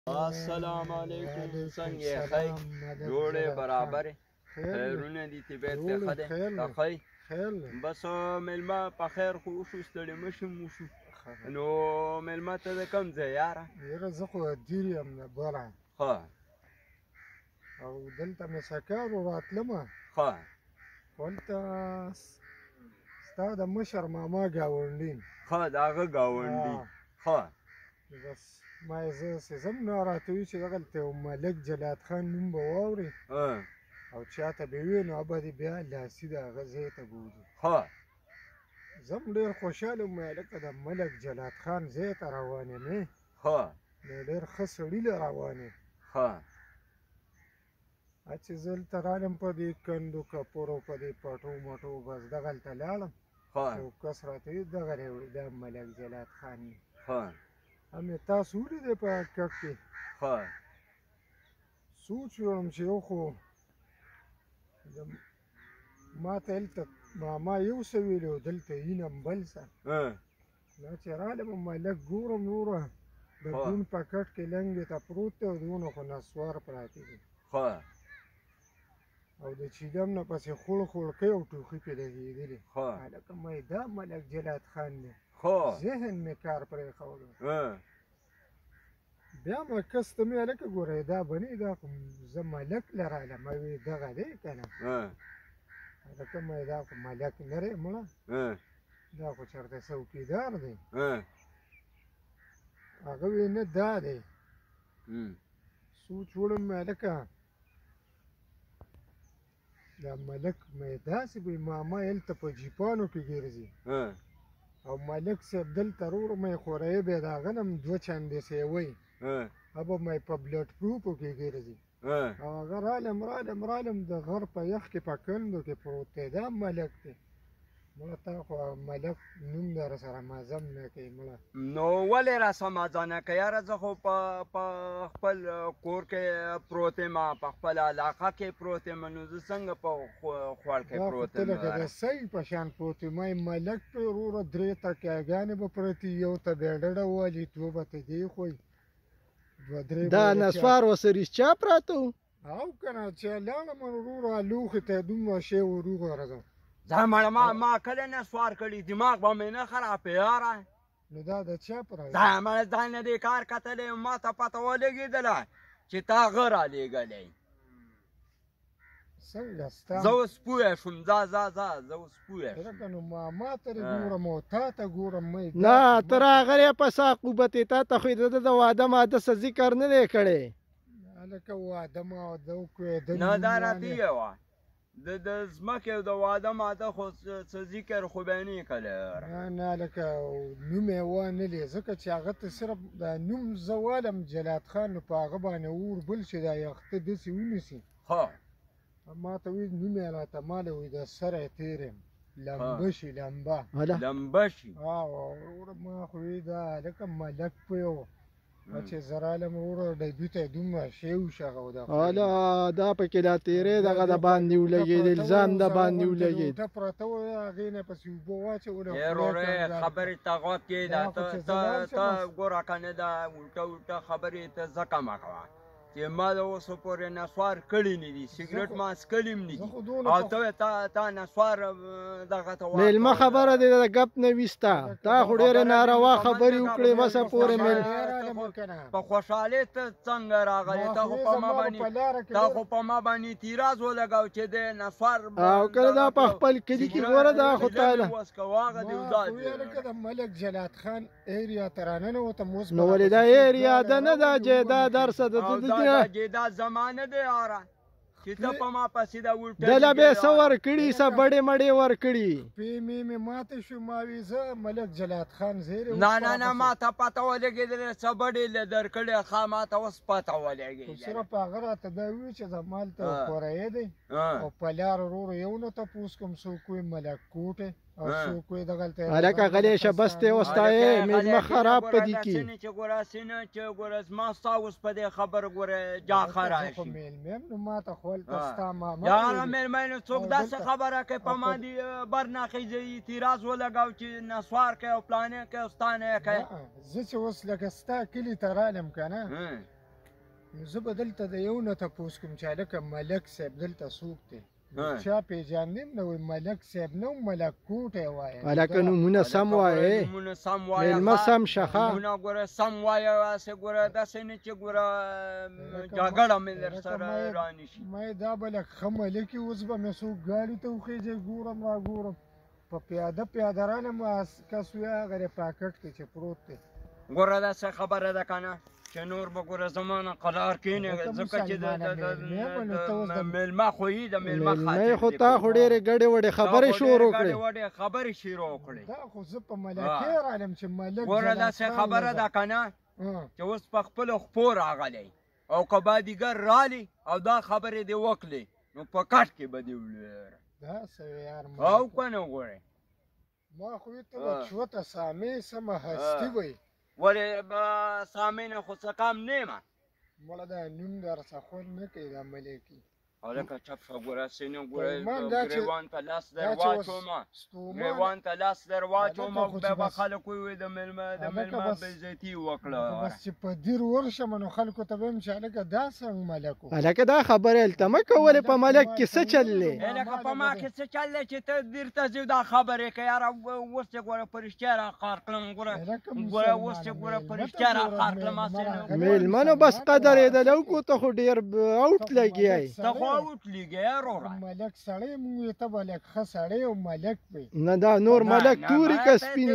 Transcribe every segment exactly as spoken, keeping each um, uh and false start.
السلام علیکم څنګه یې ښی جوړې برابرې خیرونه دي طبیعت دې ښه دی ته ښی بس میلمه په خیر خو وشو ستړي مه شم وشو نو میلمه ته د کوم ځای یاره یاره زه خو دیر یم د بره ښه او دلته مې سکارو راتلمه ښه هلته ستا د مشر ماما ګاونډي ښه د هغه ګاونډي ښه بس ما یې زه سېزم نو راته وي چې دغلته یو ملک جلات خان نوم به واورې او چاته به وي نو به دې بیا لاسي د هغه ځای ته بوځو ښه زه هم ډېر خوشحاله وم هلکه د ملک جلات خان ځای ته روان یمې ښه نو ډېر ښه سړي له روان یم ښه چې زه دلته رالم په دې کندو کپرو په دې پټو مټو بس دغلته لاړم یو کس راته وي دغه دی وایي دا ملک جلات خان یي ښه هم یې تاسو ولیدی په کټ کې ښه سوچ وړم چې یو خو ما ته هلته ماما یو څه ویلي و دلته وینم بل څه دا چې رالم ملک ګورم نوره د دون په کټ کې لنګې ته پروت دی او دونه خو نسوار پراته دي او د چیلم نه پسې خوړ خوړکۍ او ټوخي پرې لګېدلې هلکه مې دا ملک جلات خان دی ذهن مې کار پرېښودو بیا مې کس ته مې هلکه ګوره دا بنې دا خو زه ملک له رالم وی دغه دی که نه هلکه مې دا خو ملک نه دی مړه دا خو چېرته څوکیدار دی هغه وی نه دا دی سوچ وړم مې هلکه دا ملک مې داسې وي ماما هلته په جیپانو کې ګرځي او ملک صاحب دلته روړ مې خورۍ بیا د هغه نه هم دوه چندې سیوی هبه مې په بلډ پروفو کې ګرځي او هغه رالم رالم رالم د غر په یخ کې په کندو کې پروت دی دا ملک دی مړه تا خو ملک نوم در سره مزم نه کوي مړه نو ولې راسه مزه نه کوي یاره زه خو په خپل کور کې پروت یم په خپل علاقه کې پروت یم نو زه څنګه په خوړ کې پروت یم لکه د سۍ په شان پروت یم ملک پې وروره درې تکیهګانې به پرتې یو ته بیا ډډه والي دوه به ته دې خوی دوه درې دا نسوار اوس رښتیا پراته وو او که نه چې لاړم وروره لوښي ته دومره شی وروغه راځم زه مړه ما ما کله نسوار کړي دماغ به مې نه خراب یاره نو دا د چا په راځي دا مړه ځان نه دې کار کتلی ما ته پته ولګېدله چې تا غه رالیږلی څنګه ستا زه اوس پوه شوم ځه ځه ځه زه اوس پوه شوم نو ماما ته ګورم او تا ته ګورم نه ته راغلی په ساقوبت تا ته خو د د واده ماده څه ذکر نه دی کړی هلکه واده ماده وکړې نه دا راته یې وه د د ځمکې او د واده ماده خو څه ذکر خو به یې نه کړی نه نه هلکه نوم یې وانلې ځکه چې هغه ته صرف دا نوم زه والم جلات خان نو په هغه باندې اور بل شي دا یخته داسې ونیسي ښه ما ته وایي نوم یې راته ماله وایي د سره یې تېر یم لمبه شي لمبه لمبه شي وروره ما خو وایي دا هلکه ملک په یو چې زه رالم وروره دوی ته یې دومره شی وشغه هله دا پکې دا تېرې دغه د باندې ولګېد الزام د باندې ولګېد ټوټه پرته وه هغې نه پسې اوبه واچوله وروره خبرې ته غوږ کېږده ته ګوره که نه دا الټه الټه خبرې ته ځکه مه کوه چې ما د اوسه پورې نسوار کړي نه دي سګرټ ما څکلي هم نه دي او ته وایې تا نسوار دغه ته میلمه خبره دی د ګپ نه ویسته تا خو ډېرې ناروا خبرې وکړې وسه پورې په خوشحالۍ ته څنګه راغلې تا خو په ما باندې تا خو په ما باندې اعتراض ولګاو چې دی نسوار او کله دا په خپل کلي کې ګوره دا خو تاله د ملک جلات خان ایریا ته راننوتم اوس نو ولې دا ایریا ده نه دا جیداد هرڅه د دا جیداد زمانه دی یاره چې ته په ما پسې دا الټه دله بیا څه ورکړي څه بډې مډې ورکړي پې مې مې ماته شو ما وي زه ملک جلات خان زیرې نه نه نه ما ته پته ولګېدلې څه بډې له درکړې ښه ما ته اوس پته ولګېدلې صرف هغه راته دا وایي چې زما هلته کورۍ دی او په لار وروره یو نه تپوس کوم څوک وایي ملک کوټ او څوک وایي دغلته هلکه غلی شه بس دی اوس تا یې میلمه خراب په دې کې چې ګوره سینه چې ګوره زما ستا اوس په دې خبر ګوره جاخه راشي میلمه یم نو ما ته خو هلته ستا ماما یاره میلمه نو څوک داسې خبره کوي په ما دې برناخیزه اعتراض ولګاو چې نسوار کوي او پلانې کوي او ستا نه یې کوي زه چې اوس لکه ستا کلي ته رالم که نه نو زه به دلته د یو نه تپوس کوم چې هلکه ملک صاحب دلته څوک دی چا پېژاندې نه وایي ملک صاحب نه ملک کوټی وایه هلکه نومونه سم وایې نومونه سم وایه مېلمه سم شه ښه نومونه ګوره سم وایه هسې ګوره داسې نه چې ګوره جګړه مې در سره رانشي ما دا به لږ ښه ملک اوس به مې څوک ګاډي ته وخېږي ګورم را ګورم په پیاده پیاده رانه مو کس وي هغه د پاکټ کې چې پروت دی ګوره داسې خبره ده که نه چې نور به ګوره زما نه قرار کښېنې ځکه چې د مېلمه خو یې د مېلمه مېلمه خو تا خو ډېرې ګډې وډې خبرې شروع کړې ګډې وډې خبرې شروع کړې دا خو زه په ملکۍ رالم چې ملک ګوره داسې خبره ده که نه چې اوس په خپلو خپو راغلی او که بادیګر رالی او دا خبرې دې وکړې نو په کټ کې به دې ولیره داسې یار او که نه ګورې ما خو یې ته به چوته سامې سمه هستي وی ولې سامې نه خو څه کم نه یم مړه دا نوم در څه خوند نه کوي دا ملکي هلکه چپ شه ګوره هسې نه ګوره ګریوان ته لاس در واچوم ګریوان ته لاس در واچوم او بیا به خلک ووایي د مېلمه د مېلمه بېعزتي وکړه بس چې په دیر ورشم نو خلکو ته به وایم چې هلکه دا څنګه ملک و هلکه دا خبرې هلته مه کوه په ملک کې څه چل دی هلکه په ما کې څه چل دی چې ته دیر ته ځې دا خبرې کوې یاره اوس چې ګوره په رښتیا راښکار کړم ګوره ګوره اوس چې ګوره په رښتیا راښکار کړم مېلمه نو بس قدر یې د لوکو ته خو ډېر اوټ لګیای ته خو اوټ لګیې ملک سړی مونږ یې ته به لږ ښه سړی او ملک وي نه دا نور ملک تورې که سپینې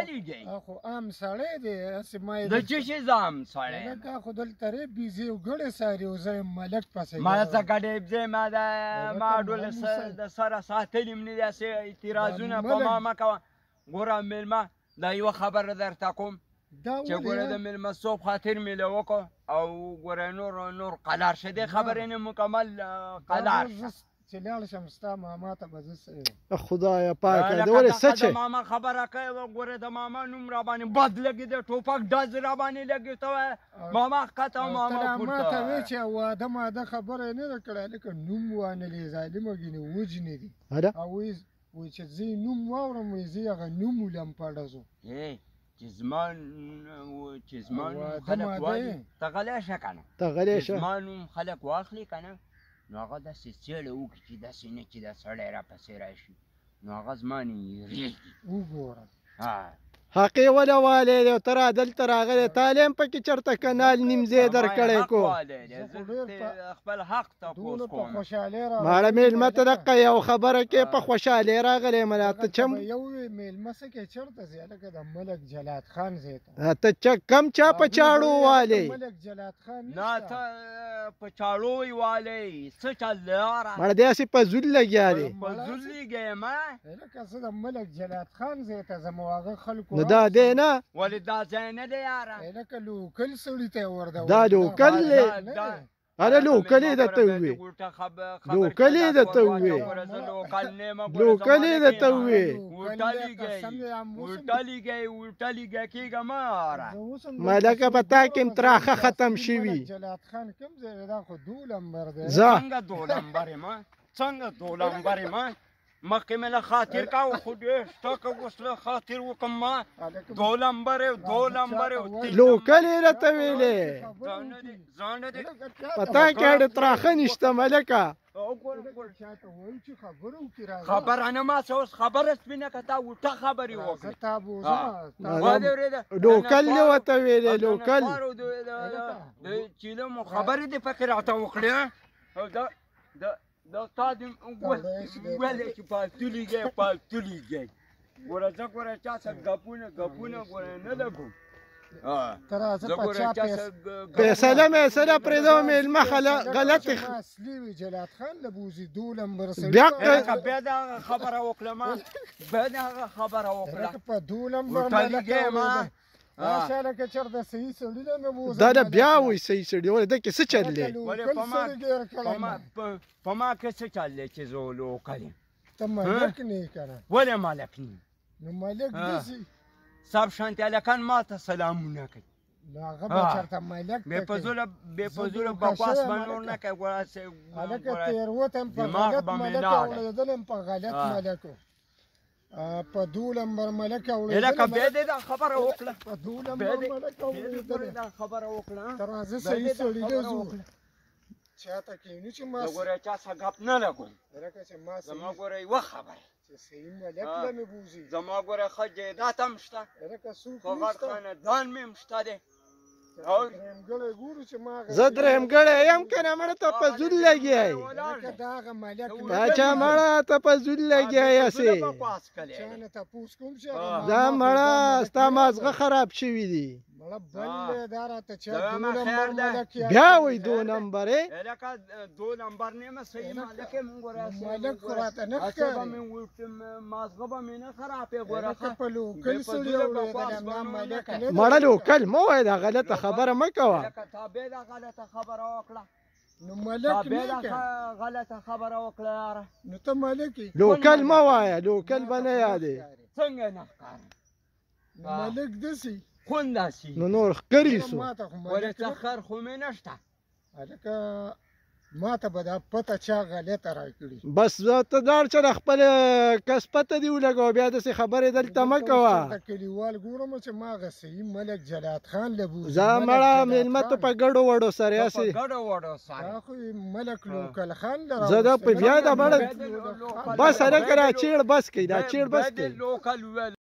خو عام سړی دی هسې ما د څه شي زه عام سړی لکه خو دلته ری بیزي او ګړې ساري او زه ملک پسې ما څه ګډې بزې ما د ما ډول د سره ساتلي م نه دي هسې اعتراضونه په ما مه کوه ګوره مېلمه دا یوه خبره درته کوم چې ګوره د مېلمه صوب خاطر مې له وکړو او ګوره نور نور قلار شه دې خبرې نه مکمل قلار شه چې لاړ شم ستا ماما ته به زه څه خدایه پاکه د ولې څه چې د ماما خبره کوې ګوره د ماما نوم را باندې بد لګي د ټوپک ډز را باندې لګي ته وایه ماما ښکته او ماما پورته ما ته وایې چې واده ماده خبره یې نه ده کړې لکه نوم وانلې ظالمه ګینې وجنې دي او وایي چې زه یې نوم واورم وایي زه یې هغه نوم ولم پړزو چې زما چې زما نوم خلک وایي ته غلی شه که نه ته غلی شه زما نوم خلک واخلي که نه نو هغه داسې څېړه وکړي چې داسې نه چې دا سړی راپسې راشي نو هغه زما نه هېرېږي وګوره حقې ولې والی دی ته را دلته راغلی تالی هم پکې چېرته کنال نیم ځای در کړی کو خپل حق تپوس کوم ماړه مېلمه ته دقه یو خبره کې په خوشحالۍ راغلی ملا ته چم یو مېلمه څه کې چېرته ځې هلکه د ملک جلات خان ځای ته ته کم چا په چاړو والی ملک جلات خان نه ته په چاړو یې والی څه چل دی یاره مړه داسې په زول لګیا دی په زول لګیا یم هلکه زه د ملک جلات خان ځای ته ځم او هغه خلکو نو دا دی نه ولې دا ځای نه دی یاره هلکه لوکل سړي ته یې ورده دا لوکل دی هله لوکل یې درته ووې لوکل یې درته ووې لوکل یې درته ووې ملکه په تا کې م تراخه ختم شوي جلات خان کوم ځای دا خو دولمبر دی څنګه دولمبر یم څنګه دولمبر یم مخکې مې له خاطر کاوه خو ډېر ټکه اوس له خاطر وکړم ما دو لمبر یو دو لمبر یو لوکل یې راته ویلې په تا کې اډې تراخه نشته ملکه خبره نه ما څه اوس خبره سپینه که تا وټه خبرې وکړې لوکل یې ورته ویلې لوکل د چیلمو خبرې دې پکې راته وکړې دا تا دې ویلې چې پالتو لګی پالتو لګی ګوره زه ګوره چا څه ګپونه ګپونه ګوره نه لګوم فیصله میصله پرېږده مېلمه غلطې اصلي وي جلات خان له بوزي دولمبر بیا د هغه خبره وکړه ما بیا د هغه خبره وکړه په دولمبر ماشاءالله که چېرته صحیح سړي دی نو دا د بیا وایي صحیح سړي ولې ده کې څه چل دی په ما کې څه چل دی چې زه لوکل یم ته ملک نه یې که نه ولې ملک نه نو ملک داسې صاحب شانتي هلکان ما ته سلامونه کوي نو هغه به چېرته ملک بې فضوله بې فضوله بکواس به نور نه کوي هلکه تېروت هم په غلط ملک او اورېدل هم په غلط ملک په دوه نمبر ملک اورېدل لکه بیا دې دا خبره وکړه په دوه نمبر ملک اورېدل دا خبره وکړه تر راځه صحیح سړي دی زو چاته کېنو چې ما ګوره چا څه غپ نه لګوم لکه چې ما زما ګوره یوه خبره چې صحیح ملک له مې بوزي زما ګوره ښه جایداد هم شته لکه څوک خو غټ خاندان مې هم شته دی درېمګړی ګورو چې ما زه درېمګړی یم که نه مړه ته په زول لګیایي لکه د هغه ملک اچھا مړه ته په زول لګیایي هسې چا نه تپوس کوم چې دا مړه ستا مازغه خراب شوي دي مړه بل دی دا راته چا دوه نمبر ملک بیا وایي دو نمبر یې لکه دو نمبر نه یم صحیح ملک یې مونږ ګوره ملک خو راته نه هسې به مې مازغه به مې نه خراب یې ګوره لکه په لوکل سړي اورېدلی ما ملک نه مړه لوکل مه وایه دا غلطه خبره مه کوه لکه تا بیا دا غلطه خبره وکړه نو ملک تا بیا نه دا غلطه خبره وکړه یاره نو ته ملک یې لوکل مه وایه لوکل به نه یادې څنګه نه ښکاره ملک داسې خوند داسې نو نور ښکري سو ماته خو ولې ملک څه خر خو مې نشته هلکه ماته به دا پته چا غلطه راکړي بس ته لاړ چې د خپل کس پته دې ولګوه بیا داسې خبرې دلته مه کوه کلیوال ګورم چې ما هغه صحیح ملک جلات خان له بوزي زه مړه مېلمه ته په ګډو وډو سره په یاسې ګډو وډو سره دا خو ملک لوکل خان له زه دا په بیا د مړه بس هلکه دا چیړ بس کوي دا چیړ بس بیا دې کوي لوکل ویل